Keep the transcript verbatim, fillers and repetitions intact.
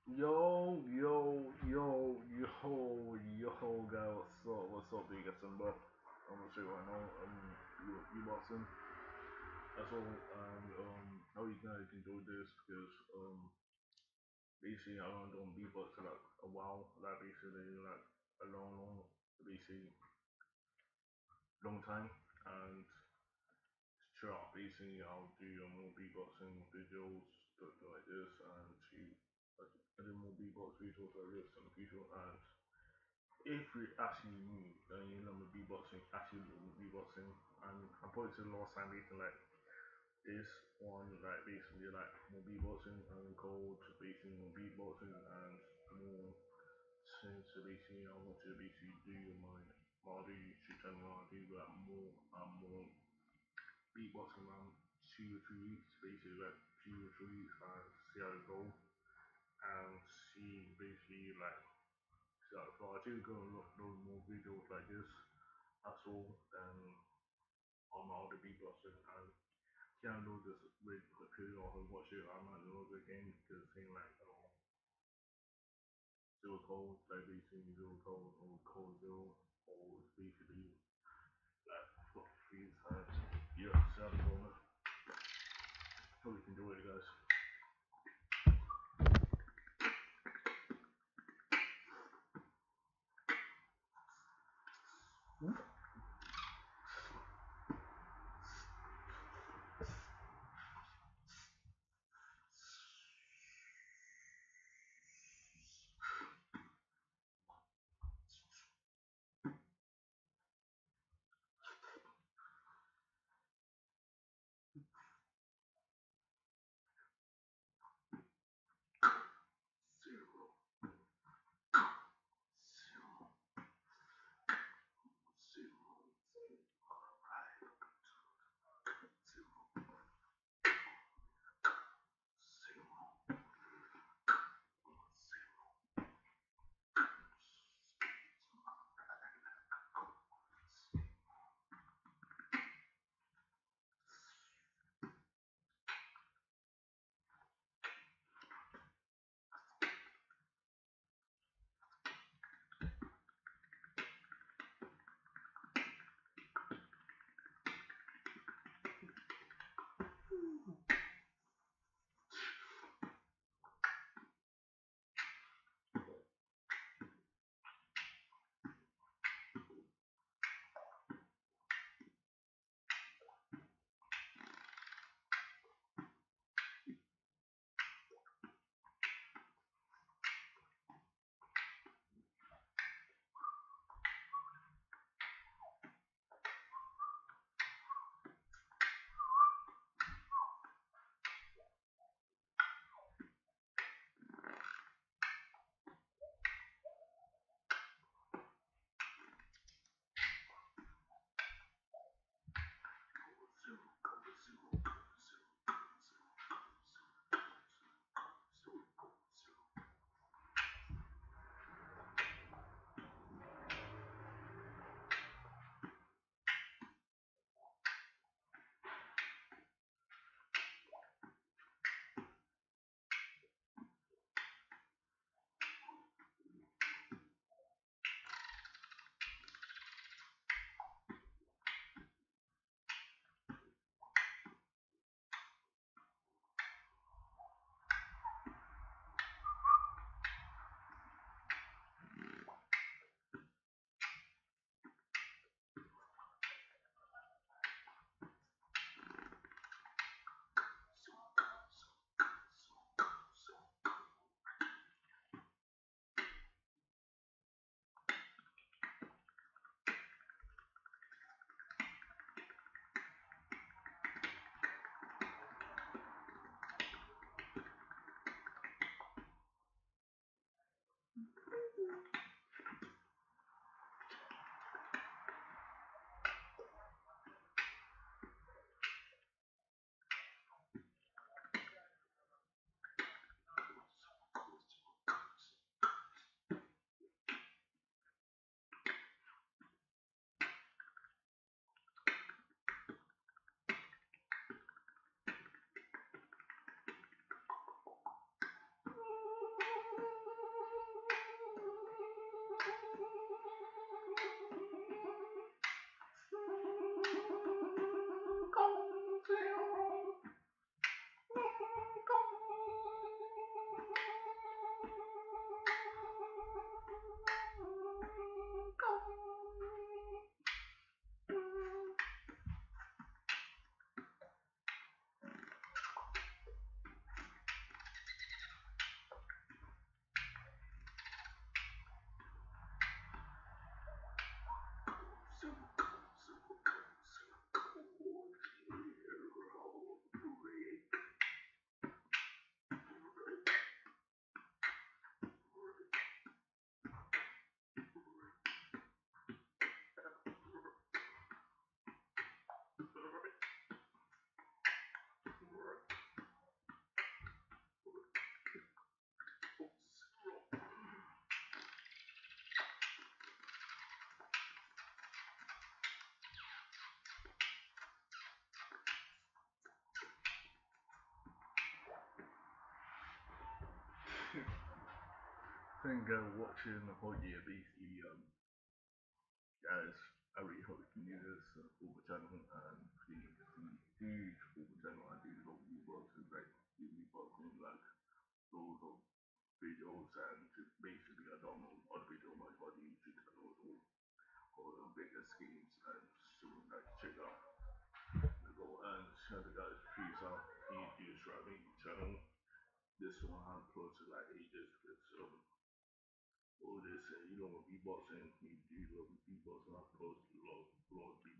Yo, yo, yo, yo, yo, guy, what's up? What's up, big Simba? I'm gonna say right now, um, you, you boxing. That's all, and um, how you guys can do this because um, basically I don't do beatbox for like a while, like basically like a long, long, basically long time, and throughout basically I'll do um, more beatboxing videos stuff like this, and to I do more beatbox videos like this in the future, and if we actually knew that you know the beatboxing, actually beatboxing, and I probably to the last time basically like this one, like basically like more beatboxing and called basically more beatboxing and more since basically I want to basically do my my do YouTube channel, I do like more um more beatboxing around two or three weeks, basically like two or three weeks and see how it goes and see basically like so, so I do go and look those more videos like this as well than on all the beatboxing and can't do this with the video or watch it. I'm not doing it again because it seems like um, zero cold, like basically zero cold or cold zero or it's basically like what three times. Yeah, so I'm going. Hope we can do it, guys. think uh, watching the whole year basically, um, guys, I really hope you can do this uh, for the channel and please, please, huge for the channel. I do love beatboxing, like beatboxing, like loads of videos and just basically I don't know other video much about the music and all the all the bigger schemes and so like check out the go and share the guys peace out. Please do subscribe to the channel. This one I'm close to like ages with um all this uh, you know beatboxing, you do love beatboxing, I'm close to love, love